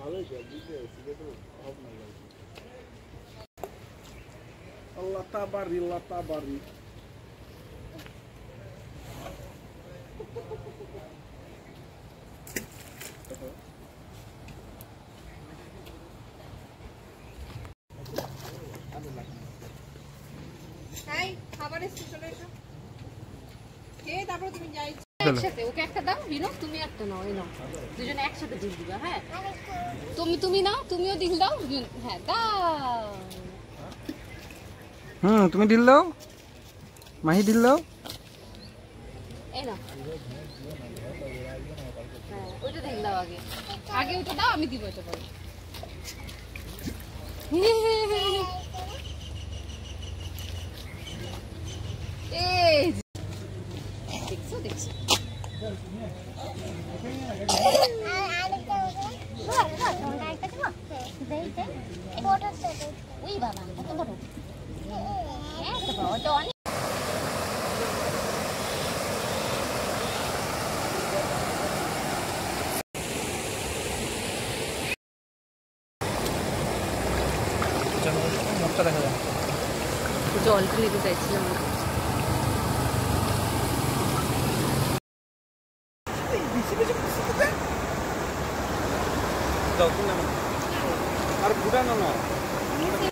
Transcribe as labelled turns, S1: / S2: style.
S1: Allah tabari, Allah tabari.
S2: Hai, খাবার এসে চলে এসো। খেয়ে তারপর তুমি যাই। একসাথে ওকে একটা দাও, বিনো তুমি একটা নাও, এই নাও। দুজনে একসাথে ডিল দিবা, হ্যাঁ? তুমি নাও, তুমিও ডিল দাও। হ্যাঁ, দাও।
S3: তুমি ডিল দাও। মাহি ডিল দাও।
S2: এই নাও। হ্যাঁ, ওইটা ডিল দাও আগে। আগে ওটা দাও, আমি দিব এটা পরে। এই দেখছো দেখছো জলটা নিতে চাইছিলাম না।
S3: আর ঘুরানো না